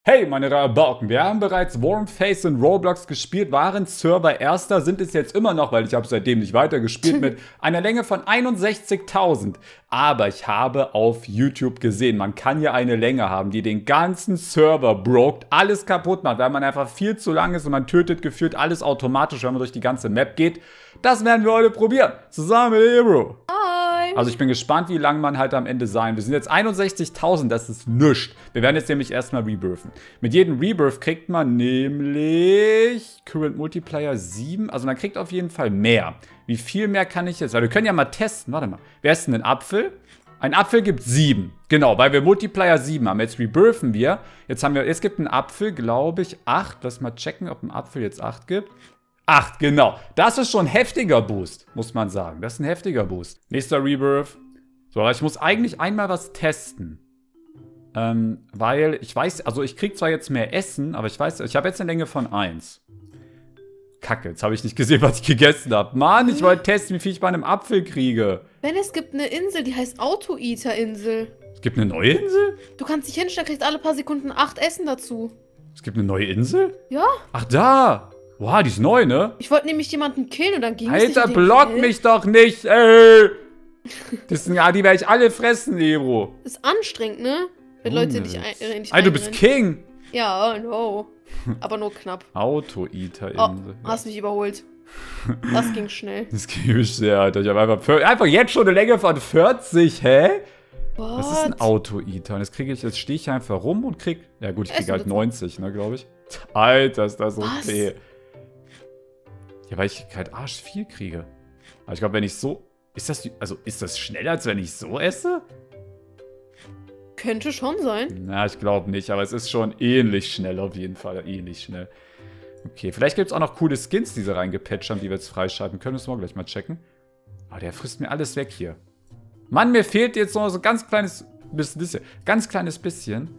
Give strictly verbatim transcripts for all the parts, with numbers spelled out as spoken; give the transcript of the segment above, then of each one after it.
Hey meine Rabauken, wir haben bereits Warmface in Roblox gespielt, waren Server Erster, sind es jetzt immer noch, weil ich habe seitdem nicht weiter gespielt, mit einer Länge von einundsechzigtausend. Aber ich habe auf YouTube gesehen, man kann ja eine Länge haben, die den ganzen Server brokt, alles kaputt macht, weil man einfach viel zu lang ist und man tötet gefühlt alles automatisch, wenn man durch die ganze Map geht. Das werden wir heute probieren, zusammen mit Ebro. Also ich bin gespannt, wie lang man halt am Ende sein. Wir sind jetzt einundsechzigtausend, das ist nichts. Wir werden jetzt nämlich erstmal rebirthen. Mit jedem Rebirth kriegt man nämlich Current Multiplier sieben. Also man kriegt auf jeden Fall mehr. Wie viel mehr kann ich jetzt? Weil wir können ja mal testen. Warte mal. Wer ist denn ein Apfel? Ein Apfel gibt sieben. Genau, weil wir Multiplier sieben haben. Jetzt rebirthen wir. Jetzt haben wir, jetzt gibt ein Apfel, glaube ich, acht. Lass mal checken, ob ein Apfel jetzt acht gibt. acht, genau. Das ist schon ein heftiger Boost, muss man sagen. Das ist ein heftiger Boost. Nächster Rebirth. So, aber ich muss eigentlich einmal was testen. Ähm, weil ich weiß, also ich krieg zwar jetzt mehr Essen, aber ich weiß, ich habe jetzt eine Länge von eins. Kacke, jetzt habe ich nicht gesehen, was ich gegessen habe. Mann, ich wollte testen, wie viel ich bei einem Apfel kriege. Ben, es gibt eine Insel, die heißt Auto-Eater-Insel. Es gibt eine neue Insel? Du kannst dich hinstellen, kriegst alle paar Sekunden acht Essen dazu. Es gibt eine neue Insel? Ja. Ach, da! Wow, die ist neu, ne? Ich wollte nämlich jemanden killen und dann ging es nicht. Alter, block mich doch nicht, ey! Das sind, ja, die werde ich alle fressen, Ebro. Das ist anstrengend, ne? Wenn Leute dich ein, äh, nicht Ey, du bist King! Ja, no. Aber nur knapp. Auto-Eater-Insel. Oh, hast mich überholt. Das ging schnell. Das ging sehr, Alter. Ich habe einfach, einfach jetzt schon eine Länge von vierzig, hä? What? Das ist ein Auto-Eater. Und jetzt kriege ich, jetzt stehe ich einfach rum und krieg. Ja gut, ich kriege halt neunzig, ne, glaube ich. Alter, ist das okay. Ja, weil ich halt arsch viel kriege. Aber ich glaube, wenn ich so... Ist das, also, ist das schneller, als wenn ich so esse? Könnte schon sein. Na, ich glaube nicht, aber es ist schon ähnlich schnell auf jeden Fall. Ähnlich schnell. Okay, vielleicht gibt es auch noch coole Skins, die sie reingepatcht haben, die wir jetzt freischalten können. Das wollen wir gleich mal checken. Aber der frisst mir alles weg hier. Mann, mir fehlt jetzt noch so ein ganz kleines bisschen. Ganz kleines bisschen.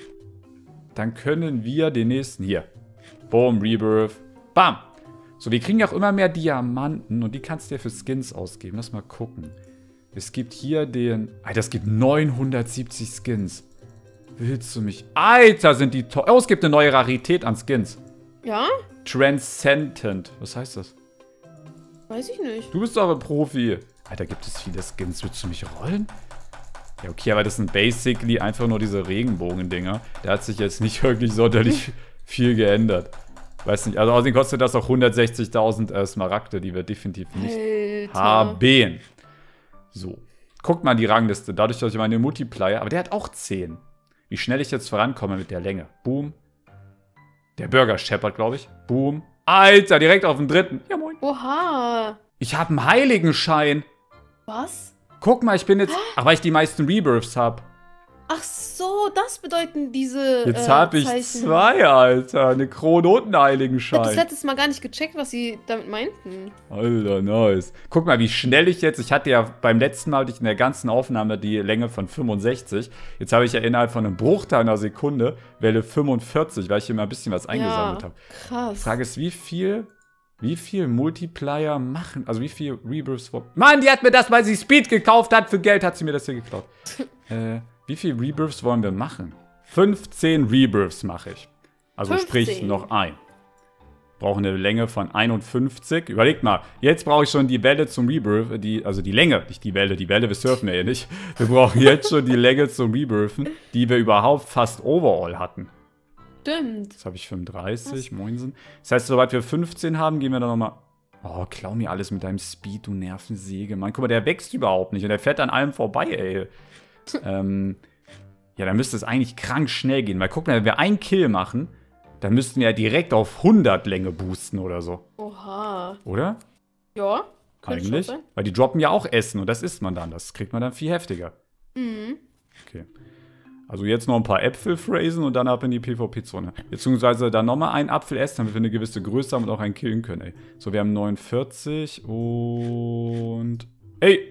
Dann können wir den nächsten hier. Boom, Rebirth. Bam! So, wir kriegen ja auch immer mehr Diamanten und die kannst du ja für Skins ausgeben. Lass mal gucken. Es gibt hier den... Alter, es gibt neunhundertsiebzig Skins. Willst du mich... Alter, sind die toll. Oh, es gibt eine neue Rarität an Skins. Ja? Transcendent. Was heißt das? Weiß ich nicht. Du bist doch ein Profi. Alter, gibt es viele Skins. Willst du mich rollen? Ja, okay, aber das sind basically einfach nur diese Regenbogen-Dinger. Da hat sich jetzt nicht wirklich sonderlich viel geändert. Weiß nicht, also außerdem kostet das auch hundertsechzigtausend äh, Smaragde, die wir definitiv nicht Alter. haben. So, guckt mal die Rangliste. Dadurch, dass ich meine Multiplier, aber der hat auch zehn. Wie schnell ich jetzt vorankomme mit der Länge. Boom. Der Burger Shepherd, glaube ich. Boom. Alter, direkt auf den dritten. Ja, moin. Oha. Ich habe einen Heiligenschein. Was? Guck mal, ich bin jetzt... Ach, weil ich die meisten Rebirths habe. Ach so, das bedeuten diese Jetzt äh, habe ich Zeichen. zwei, Alter. Eine Krone und einen Heiligenschein. Ich habe das letztes Mal gar nicht gecheckt, was sie damit meinten. Alter, nice. Guck mal, wie schnell ich jetzt... Ich hatte ja beim letzten Mal hatte ich in der ganzen Aufnahme die Länge von fünfundsechzig. Jetzt habe ich ja innerhalb von einem Bruchteil einer Sekunde Welle fünfundvierzig, weil ich hier mal ein bisschen was eingesammelt ja, habe. Krass. Die Frage ist, wie viel... Wie viel Multiplier machen... Also wie viel Rebirths... Mann, die hat mir das, weil sie Speed gekauft hat. Für Geld hat sie mir das hier geklaut. äh... Wie viele Rebirths wollen wir machen? fünfzehn Rebirths mache ich. Also fünfzehn. sprich noch ein. Brauche eine Länge von einundfünfzig. Überlegt mal, jetzt brauche ich schon die Welle zum Rebirth. Die, also die Länge, nicht die Welle. Die Welle, wir surfen ja eh nicht. Wir brauchen jetzt schon die Länge zum Rebirthen, die wir überhaupt fast overall hatten. Stimmt. Jetzt habe ich fünfunddreißig, moinsen. Das heißt, sobald wir fünfzehn haben, gehen wir dann nochmal... Oh, klau mir alles mit deinem Speed, du Nervensäge. Mann, guck mal, der wächst überhaupt nicht. Und der fährt an allem vorbei, ey. ähm, ja, dann müsste es eigentlich krank schnell gehen. Weil guck mal, wenn wir einen Kill machen, dann müssten wir ja direkt auf hundert Länge boosten oder so. Oha. Oder? Ja, könnte Eigentlich. schon sein. Weil die droppen ja auch Essen und das isst man dann. Das kriegt man dann viel heftiger. Mhm. Okay. Also jetzt noch ein paar Äpfel phrasen und dann ab in die PvP-Zone. Beziehungsweise dann nochmal einen Apfel essen, damit wir eine gewisse Größe haben und auch einen killen können, ey. So, wir haben neunundvierzig und... Ey!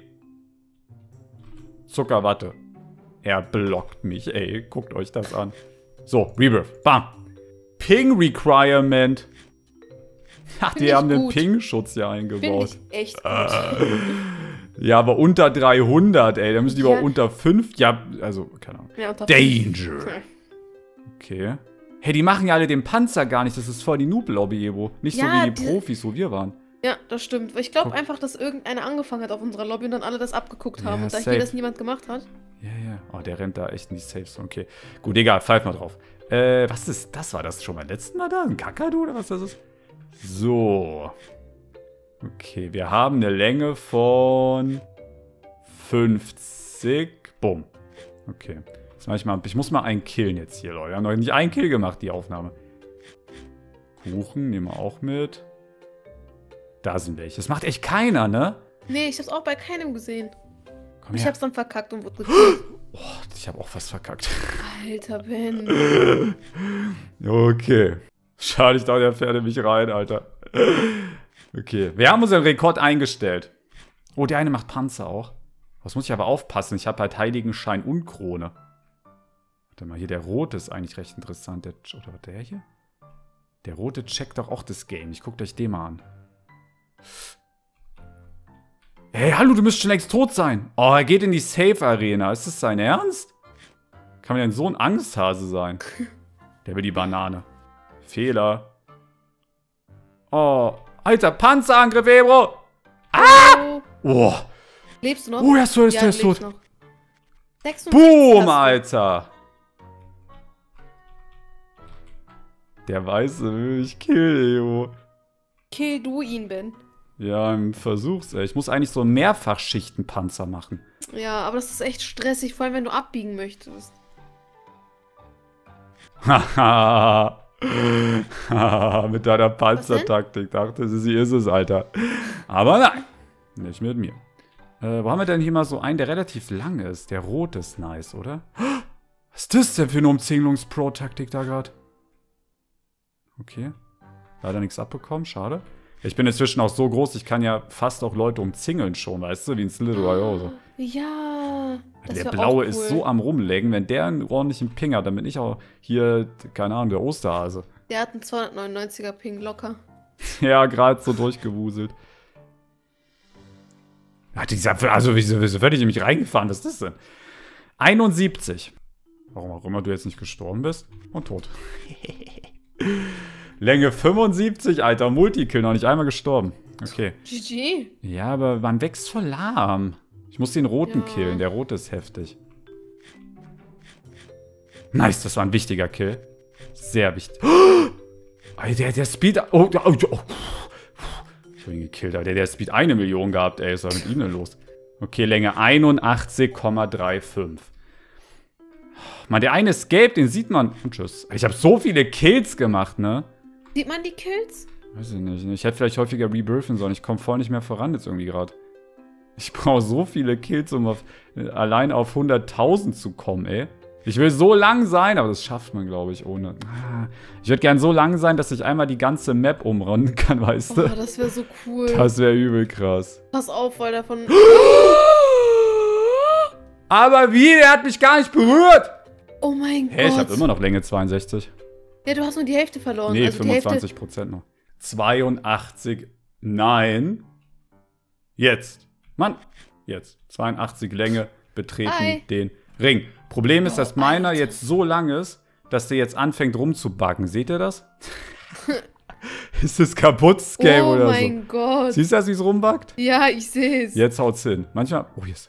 Zuckerwatte. Er blockt mich, ey. Guckt euch das an. So, Rebirth. Bam. Ping Requirement. Ach, die Find haben ich den gut. Ping-Schutz ja Finde eingebaut. ich echt gut. Äh, ja, aber unter dreihundert, ey. Da müssen die Ja. aber unter fünf. Ja, also, keine Ahnung. Ja, unter Danger. fünf. Okay. Hey, die machen ja alle den Panzer gar nicht. Das ist voll die Noob-Lobby, Evo. Nicht Ja, so wie die diese- Profis, wo wir waren. Ja, das stimmt. Ich glaube Guck. einfach, dass irgendeiner angefangen hat auf unserer Lobby und dann alle das abgeguckt haben. Ja, und da safe. hier das niemand gemacht hat. Ja, ja. Oh, der rennt da echt in die Safes. Okay. Gut, egal. Pfeif mal drauf. Äh, was ist das? War das schon beim letzten Mal da? Ein Kakadu oder was das ist? So. Okay, wir haben eine Länge von fünfzig. Bumm. Okay. Jetzt mach ich, mal, ich muss mal einen killen jetzt hier, Leute. Wir haben noch nicht einen Kill gemacht, die Aufnahme. Kuchen nehmen wir auch mit. Da sind welche. Das macht echt keiner, ne? Nee, ich hab's auch bei keinem gesehen. Komm Ich her. hab's dann verkackt und wurde gekillt. Oh, ich habe auch fast verkackt. Alter, Ben. Okay. Schade, ich dachte, der fährt in mich rein, Alter. Okay. Wir haben unseren Rekord eingestellt. Oh, der eine macht Panzer auch. Was muss ich aber aufpassen? Ich habe halt Heiligenschein und Krone. Warte mal, hier der rote ist eigentlich recht interessant. Der, oder der hier? Der rote checkt doch auch das Game. Ich guckt euch den mal an. Hey, hallo, du müsst schon längst tot sein. Oh, er geht in die Safe-Arena. Ist das sein Ernst? Kann man denn so ein Angsthase sein? Der will die Banane. Fehler. Oh, alter Panzerangriff, Ebro. Ah! Oh, Lebst du noch? oh, er ist tot, er ist ja, tot, er ist du lebst tot. noch. sechsundsiebzig Boom, hast du. Alter. Der Weiße will mich killen, Ebro. Kill du ihn, Ben. Ja, im Versuch's, ey. Ich muss eigentlich so einen Mehrfachschichtenpanzer machen. Ja, aber das ist echt stressig, vor allem wenn du abbiegen möchtest. Haha. Mit deiner Panzertaktik dachte sie, sie ist es, Alter. Aber nein, nicht mit mir. Äh, wo haben wir denn hier mal so einen, der relativ lang ist? Der rote ist nice, oder? Was ist das denn für eine Umzingelungs-Pro-Taktik da gerade? Okay. Leider nichts abbekommen, schade. Ich bin inzwischen auch so groß, ich kann ja fast auch Leute umzingeln schon, weißt du, wie ein Slither Royale. So. Ja. Das Der wär blaue auch ist cool. so am Rumlegen, wenn der einen ordentlichen Ping hat, dann bin ich auch hier, keine Ahnung, der Osterhase. Der hat einen zweihundertneunundneunziger Ping locker. Ja, gerade so durchgewuselt. Ja, dieser, also wieso, wieso werde ich in mich reingefahren? Was ist das denn? einundsiebzig. Warum auch immer du jetzt nicht gestorben bist. Und tot. Länge fünfundsiebzig, Alter. Multikill, noch nicht einmal gestorben. Okay. G G. Ja, aber man wächst voll lahm. Ich muss den roten Ja. killen. Der rote ist heftig. Nice, das war ein wichtiger Kill. Sehr wichtig. Oh, der, der Speed... Oh, oh, oh. Ich hab ihn gekillt, aber der, der Speed eine Million gehabt, ey. Was war mit ihm denn los? Okay, Länge einundachtzig Komma fünfunddreißig. Mann, der eine ist gelb, den sieht man. Und tschüss. Ich habe so viele Kills gemacht, ne? Sieht man die Kills? Weiß ich nicht. Ich hätte vielleicht häufiger rebirthen sollen. Ich komme voll nicht mehr voran jetzt irgendwie gerade. Ich brauche so viele Kills, um auf, allein auf hunderttausend zu kommen, ey. Ich will so lang sein, aber das schafft man, glaube ich, ohne. Ah, ich würde gern so lang sein, dass ich einmal die ganze Map umrennen kann, weißt Oh, du? das wäre so cool. Das wäre übel krass. Pass auf, weil davon... Aber wie? Der hat mich gar nicht berührt! Oh mein Hä, hey, ich Gott. habe immer noch Länge zweiundsechzig. Ja, du hast nur die Hälfte verloren. Nee, also die Hälfte... fünfundzwanzig Prozent noch. zweiundachtzig. Nein. Jetzt. Mann. Jetzt. zweiundachtzig Länge. Betreten Hi. den Ring. Problem ist, Oh, dass meiner Alter. jetzt so lang ist, dass der jetzt anfängt rumzubacken. Seht ihr das? Ist das kaputt, das Game Oh oder mein so? Gott. Siehst du, dass es rumbackt? Ja, ich sehe es. Jetzt haut's hin. Manchmal. Oh, hier ist.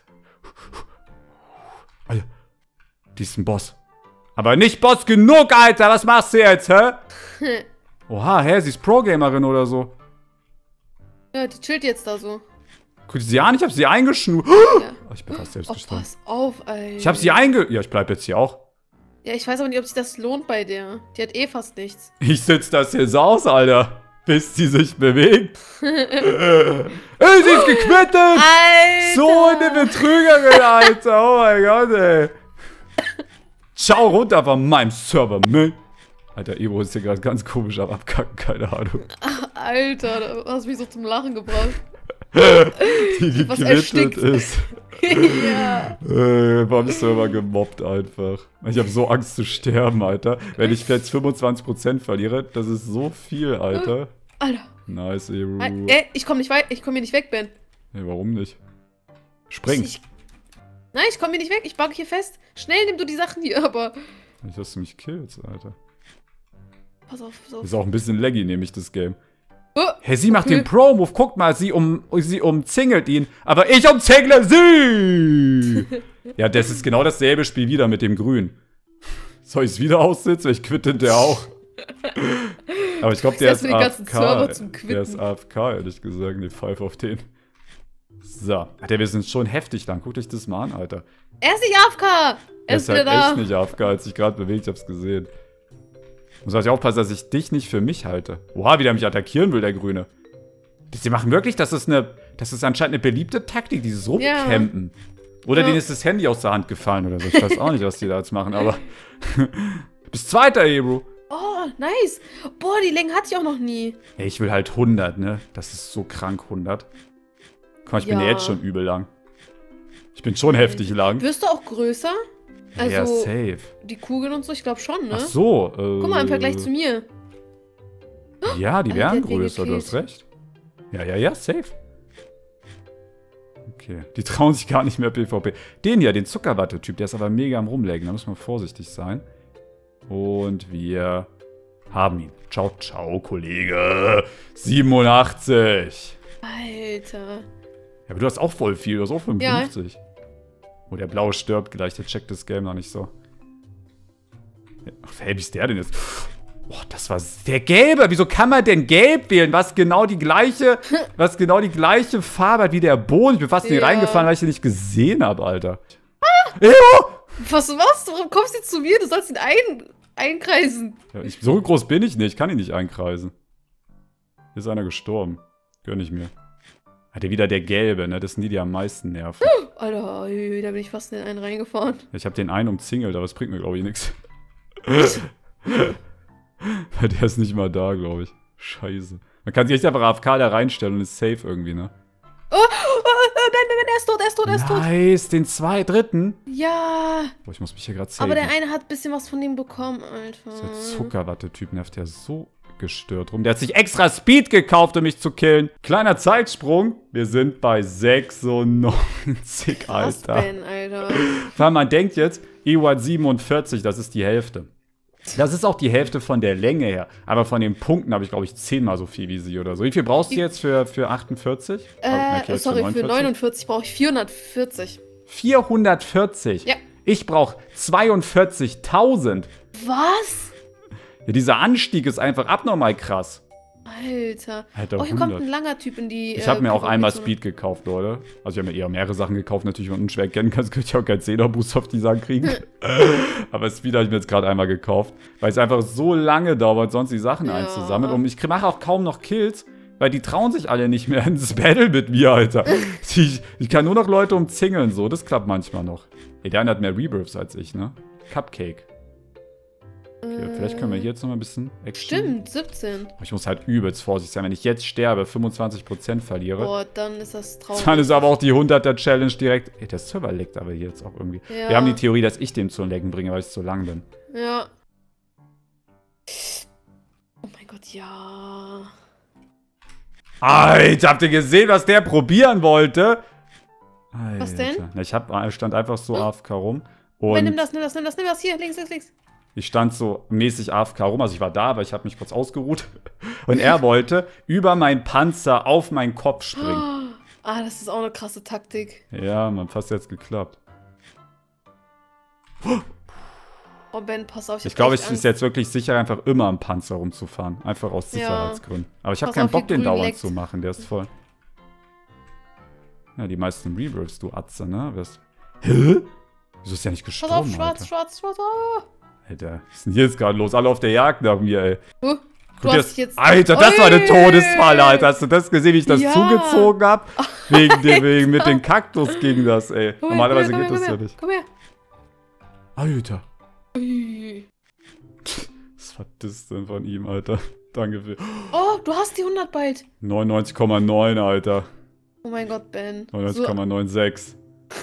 Alter. Die ist ein Boss. Aber nicht Boss genug, Alter. Was machst du jetzt, hä? Oha, hä? Sie ist Pro-Gamerin oder so. Ja, die chillt jetzt da so. Guck sie an, ich hab sie eingeschnur. Ja. Oh, ich bin fast selbst Oh, gestorben. pass auf, Alter. Ich hab sie einge... Ja, ich bleib jetzt hier auch. Ja, ich weiß aber nicht, ob sich das lohnt bei der. Die hat eh fast nichts. Ich sitz das jetzt aus, Alter. Bis sie sich bewegt. äh, sie ist gequittet! Alter! So eine Betrügerin, Alter. Oh mein Gott, ey. Ciao runter von meinem Server, Müll. Alter, Evo ist hier gerade ganz komisch am Abkacken, keine Ahnung. Alter, du hast mich so zum Lachen gebracht. Die Was gequittet erstickt. ist. Ja. Äh, beim Server gemobbt einfach. Ich habe so Angst zu sterben, Alter. Wenn ich jetzt fünfundzwanzig Prozent verliere, das ist so viel, Alter. Alter. Nice, Eru. Al- Ey, ich komm nicht weit, ich komm hier nicht weg, Ben. Nee, warum nicht? Spring. Ich, nein, ich komm hier nicht weg, ich backe hier fest. Schnell nimm du die Sachen hier, aber... Nicht, dass du mich killst, Alter. Pass auf, pass auf. Ist auch ein bisschen laggy, nehme ich das Game. Oh, Hey, sie macht okay. den Pro-Move. Guckt mal, sie, um, sie umzingelt ihn. Aber ich umzingle sie! Ja, das ist genau dasselbe Spiel wieder mit dem Grün. Soll ich es wieder aussitzen? Ich quitte der auch. Aber ich glaube, der ist den ganzen Server A F K. zum Quitten. Der ist A F K, ehrlich gesagt. Ne, Pfeif auf den. So. Der, wir sind schon heftig lang. Guckt euch das mal an, Alter. Er ist nicht A F K! Er Er ist ist wieder halt da. echt nicht A F K, als ich gerade bewegt. Ich hab's gesehen. Muss halt aufpassen, dass ich dich nicht für mich halte. Oha, wie der mich attackieren will, der Grüne. Sie machen wirklich, das ist eine, das ist anscheinend eine beliebte Taktik, dieses Rumcampen. Oder Ja. denen ist das Handy aus der Hand gefallen oder so. Ich weiß auch nicht, was die da jetzt machen, aber. Bis zweiter, Ebro. Oh, nice. Boah, die Länge hatte ich auch noch nie. Ey, ich will halt hundert, ne? Das ist so krank, hundert. Guck mal, ich bin Ja. ja jetzt schon übel lang. Ich bin schon heftig lang. Wirst du auch größer? Also, ja, safe. die Kugeln und so, ich glaube schon, ne? Ach so. Äh, Guck mal, im Vergleich zu mir. Ja, die Alter, wären der größer, du gekillt. hast recht. Ja, ja, ja, safe. Okay, die trauen sich gar nicht mehr PvP. Den hier, den Zuckerwatte-Typ, der ist aber mega am Rumlegen. Da muss man vorsichtig sein. Und wir haben ihn. Ciao, ciao, Kollege. siebenundachtzig. Alter. Ja, aber du hast auch voll viel. Du hast auch fünfundfünfzig. Oh, der Blaue stirbt gleich. Der checkt das Game noch nicht so. Ja, ach, hey, wie ist der denn jetzt? Boah, das war der Gelbe. Wieso kann man denn Gelb wählen? Was genau die gleiche, was genau die gleiche Farbe hat wie der Boden. Ich bin fast in die Ja. reingefallen, weil ich den nicht gesehen habe, Alter. Ew! Was, was? Warum kommst du zu mir? Du sollst ihn ein, einkreisen. Ja, ich, so groß bin ich nicht. Ich kann ihn nicht einkreisen. Hier ist einer gestorben. Gönn ich mir. Hat er wieder der Gelbe, ne? Das sind die, die am meisten nerven. Alter, ui, da bin ich fast in den einen reingefahren. Ich habe den einen umzingelt, aber es bringt mir, glaube ich, nichts. Weil der ist nicht mal da, glaube ich. Scheiße. Man kann sich echt einfach A F K da reinstellen und ist safe irgendwie, ne? Oh, oh, oh, nein, nein, er ist tot, er ist tot, er ist tot. Nice, den zwei, dritten. Ja, Boah, ich muss mich hier gerade safen. aber der eine hat ein bisschen was von dem bekommen, Alter. Dieser Zuckerwatte-Typ nervt ja so gestört rum. Der hat sich extra Speed gekauft, um mich zu killen. Kleiner Zeitsprung. Wir sind bei sechsundneunzig, Krass, Alter. Ben, Alter. Weil man denkt jetzt, E U hat siebenundvierzig, das ist die Hälfte. Das ist auch die Hälfte von der Länge her. Aber von den Punkten habe ich, glaube ich, zehnmal so viel wie sie oder so. Wie viel brauchst du jetzt für, für achtundvierzig? Oh, Äh, okay, jetzt sorry, für neunundvierzig. neunundvierzig brauche ich vierhundertvierzig. vierhundertvierzig? Ja. Ich brauche zweiundvierzigtausend. Was? Ja, dieser Anstieg ist einfach abnormal krass. Alter. Alter, Oh, hier kommt hundert. ein langer Typ in die. Ich habe äh, mir auch einmal PvP-Zone. Speed gekauft, Leute. Also ich habe mir eher mehrere Sachen gekauft, natürlich, wenn man unschwer erkennen kann, könnte ich auch keinen Zehner-Boost auf die Sachen kriegen. Aber Speed habe ich mir jetzt gerade einmal gekauft, weil es einfach so lange dauert, sonst die Sachen Ja. einzusammeln. Und ich mache auch kaum noch Kills, weil die trauen sich alle nicht mehr ins Battle mit mir, Alter. Ich, ich kann nur noch Leute umzingeln, so. Das klappt manchmal noch. Ey, der eine hat mehr Rebirths als ich, ne? Cupcake. Okay, vielleicht können wir hier jetzt noch mal ein bisschen Action. Stimmt, siebzehn. Ich muss halt übelst vorsichtig sein. Wenn ich jetzt sterbe, fünfundzwanzig Prozent verliere, Boah, dann ist das traurig. dann ist aber auch die hunderter-Challenge direkt. Ey, der Server leckt aber hier jetzt auch irgendwie. Ja. Wir haben die Theorie, dass ich den zum Lecken bringe, weil ich zu lang bin. Ja. Oh mein Gott, ja. Alter, habt ihr gesehen, was der probieren wollte? Alter. Was denn? Na, ich hab, stand einfach so A F K rum. Ben, nimm Und das, nimm das, nimm das, nimm das. Hier, links, links, links. ich stand so mäßig A F K rum. Also ich war da, aber ich habe mich kurz ausgeruht. Und er wollte über meinen Panzer auf meinen Kopf springen. Ah, das ist auch eine krasse Taktik. Ja, man, fast jetzt geklappt. Oh, Ben, pass auf. Ich hab glaube, echt es ist Angst. jetzt wirklich sicher, einfach immer am Panzer rumzufahren. Einfach aus Ja. Sicherheitsgründen. Aber ich habe Pass keinen auf, wie Bock, den grün dauernd leckt. zu machen. Der ist voll. Ja, die meisten Rebirths, du Atze, ne? Wirst. Hä? Wieso ist der nicht Pass gestorben, auf, schwarz, Alter? schwarz, schwarz. Oh. Alter, was ist denn hier jetzt gerade los? Alle auf der Jagd nach mir, ey. Du, Guck du dir hast das- jetzt... Alter, das war eine Ui. Todesfalle, Alter. Hast du das gesehen, wie ich das Ja. zugezogen hab? Wegen, dem, wegen mit dem Kaktus ging das, ey. Komm her, Normalerweise komm her, geht komm das her, ja nicht. Komm her. Alter. Ui. Was war das denn von ihm, Alter? Danke für. Oh, du hast die hundert bald. neunundneunzig Komma neun, Alter. Oh mein Gott, Ben. neunundneunzig Komma sechsundneunzig.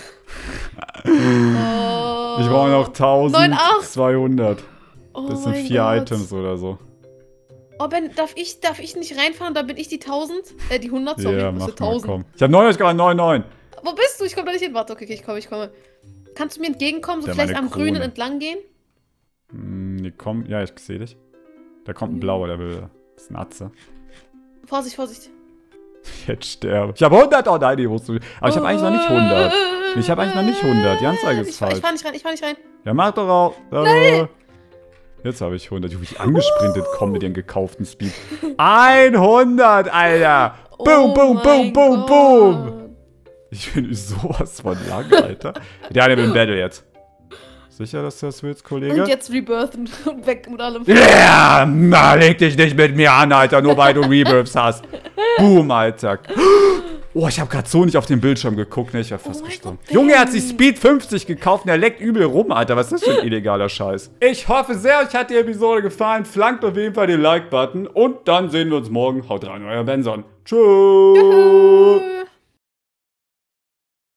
Oh. Ich brauche noch neun Komma acht. eintausendzweihundert. Oh Das sind mein vier Gott. Items oder so. Oh, Ben, darf ich, darf ich nicht reinfahren? Da bin ich die tausend. Äh, die hundert, sorry. Ja, bist mach du mal, tausend. komm. Ich habe neunundneunzig Komma neunundneunzig. Wo bist du? Ich komme da nicht hin. Warte, okay, okay, ich komme, ich komme. Kannst du mir entgegenkommen? So Der vielleicht meine am Grünen Krone. entlang gehen? Hm, nee, komm. Ja, ich sehe dich. Da kommt ein blauer, der will. Das ist ein Atze. Vorsicht, Vorsicht. Jetzt sterbe. Ich habe hundert. Oh nein, die musst du. Aber ich habe eigentlich noch nicht hundert. Ich habe eigentlich noch nicht hundert. Die Anzeige ist ich, falsch. Ich fahr nicht rein, ich fahr nicht rein. Ja, mach doch auch. Nein. Jetzt habe ich hundert. Wie ich angesprintet komme mit ihren gekauften Speed. hundert, Alter. Boom, boom, Oh boom, mein boom, boom. Gott. Ich bin sowas von lang, Alter. Der eine will ein Battle jetzt. Sicher, dass du das willst, Kollege? Und jetzt rebirthen und weg mit allem. Ja, yeah, na, leg dich nicht mit mir an, Alter, nur weil du Rebirths hast. Boom, Alter. Oh, ich habe gerade so nicht auf den Bildschirm geguckt, ne? Ich war fast Oh mein gestorben. Gott, Junge, er hat Ben. sich Speed fünfzig gekauft und er leckt übel rum, Alter. Was ist das für ein illegaler Scheiß? Ich hoffe sehr, euch hat die Episode gefallen. Flankt auf jeden Fall den Like-Button und dann sehen wir uns morgen. Haut rein, euer Benson. Tschüss. Tschüss.